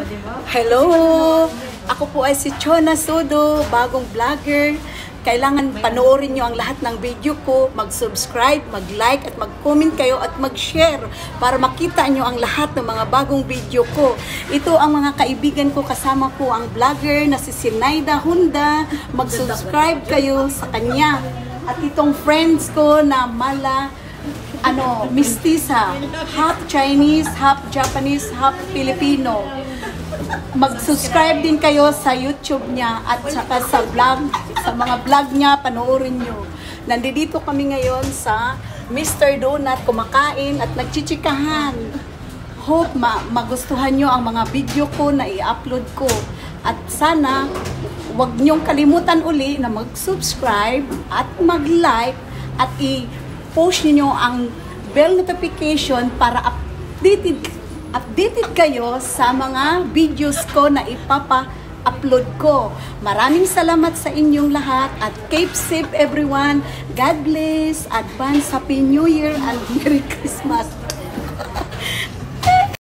Hello! Ako po ay si Chona Sodo, bagong vlogger. Kailangan panoorin nyo ang lahat ng video ko, mag-subscribe, mag-like at mag-comment kayo at mag-share para makita nyo ang lahat ng mga bagong video ko. Ito ang mga kaibigan ko, kasama ko ang vlogger na si Sinaida Honda. Mag-subscribe kayo sa kanya. At itong friends ko na mistisa, half Chinese, half Japanese, half Filipino. Mag-subscribe din kayo sa YouTube niya at saka sa vlog, sa mga vlog niya, panoorin nyo. Nandito kami ngayon sa Mr. Donut, kumakain at nagchichikahan. Hope magustuhan nyo ang mga video ko na i-upload ko. At sana, huwag nyong kalimutan uli na mag-subscribe at mag-like at i-post niyo ang bell notification para updated kayo sa mga videos ko na ipapa-upload ko. Maraming salamat sa inyong lahat at keep safe everyone. God bless. Advance Happy New Year and Merry Christmas.